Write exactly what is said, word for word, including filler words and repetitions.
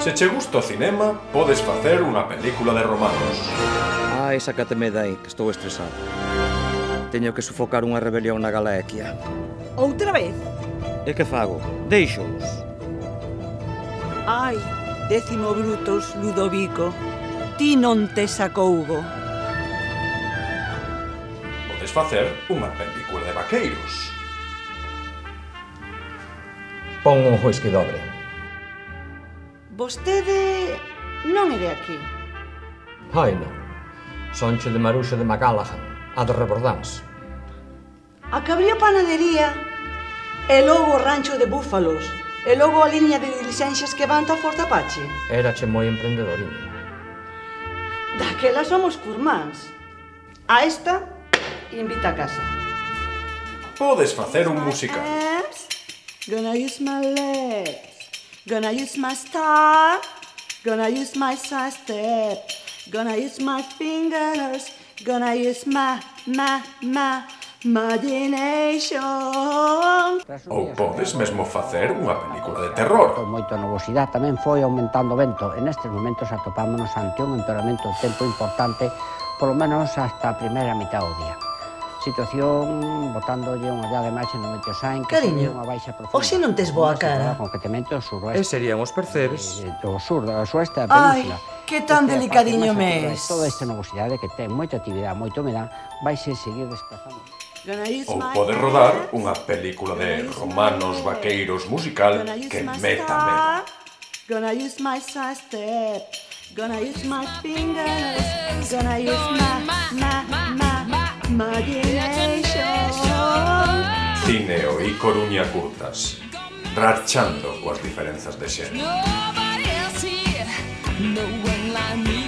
Se che gusta o cinema, podes facer unha película de romanos. Ai, sácateme dai, que estou estresado. Teño que sufocar unha rebelión na Galaequia. Outra vez? E que fago? Deixos. Ai, décimo Brutus Ludovico, ti non te sacougo. Podes facer unha película de vaqueiros. Pon un whisky dobre. Vostede non é de aquí. Ai, non. Sonche de Maruxa de Macalahan, a de Rebordans. A que abriu panadería, e logo o rancho de búfalos, e logo a liña de diligencias que van ta Forte Apache. Erache moi emprendedoriña. Daquela somos curmáns. A esta, invita a casa. Podes facer un musical. Gonna use my legs. Gonna use my star, gonna use my side step, gonna use my fingers, gonna use my, my, my imagination. Ou podes mesmo facer unha película de terror. Moita novosidade tamén foi aumentando o vento. En estes momentos atopámonos ante un empeoramento do tempo importante, polo menos hasta a primeira mitad do día. Situación botándolle unha ollada de máis no Meteosán que Cariño, unha baixa profunda. hoxe non tes boa cara. Concretamente o E suroeste. serían os percebes. Do sur, do sueste da Ai, península. que tan Esta é a delicadiño parte máis me activa. es. Toda esta novosidade que ten moita actividade, moita humedad, vaise seguir desplazando. Ou podes rodar unha película de romanos, vaqueiros, musical que meta medo. Gonna use my side step, gonna use my fingers, gonna use my, my, my imagination. Cine o I Coruña Curtas, rachando coas diferenzas de xénero. Nobody else here, no one like me.